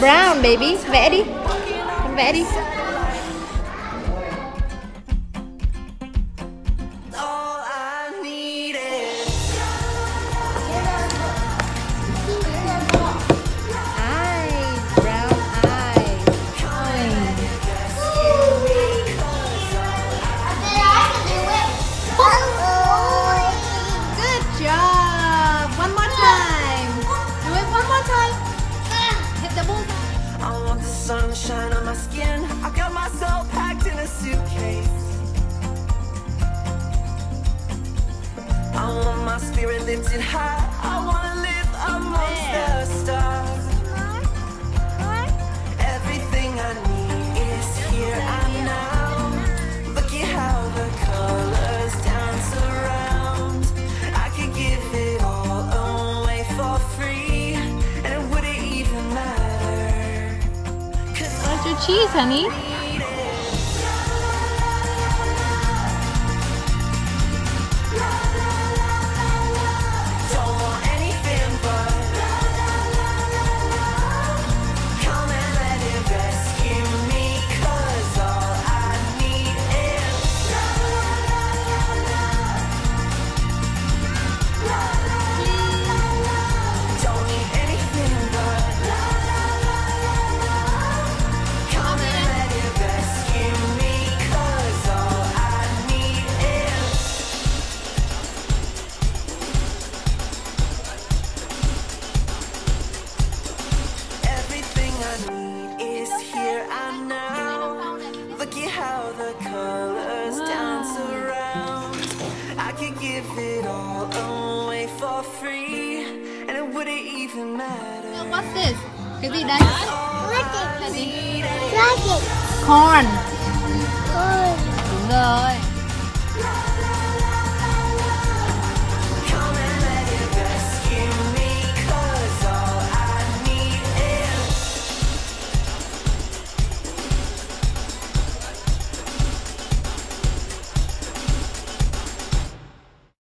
brown baby. Vẽ đi. Con vẽ đi. Sunshine on my skin. I got myself packed in a suitcase. I want my spirit lifted high. I wanna live amongst the stars. Everything I need is here and now. Look at how the colors dance around. I could give it all away for free, and it wouldn't even matter. Where's your cheese, honey? Don't want anything but come and let it rescue me, 'cause all I need is don't need anything but come and let it rescue me, 'cause all I need is everything I need is here and now. Look at how the colors dance around. I could give it all away for free, and it wouldn't even matter. What's this? Cái gì đây? Là gì? Like it. Corn. Good. Đúng rồi.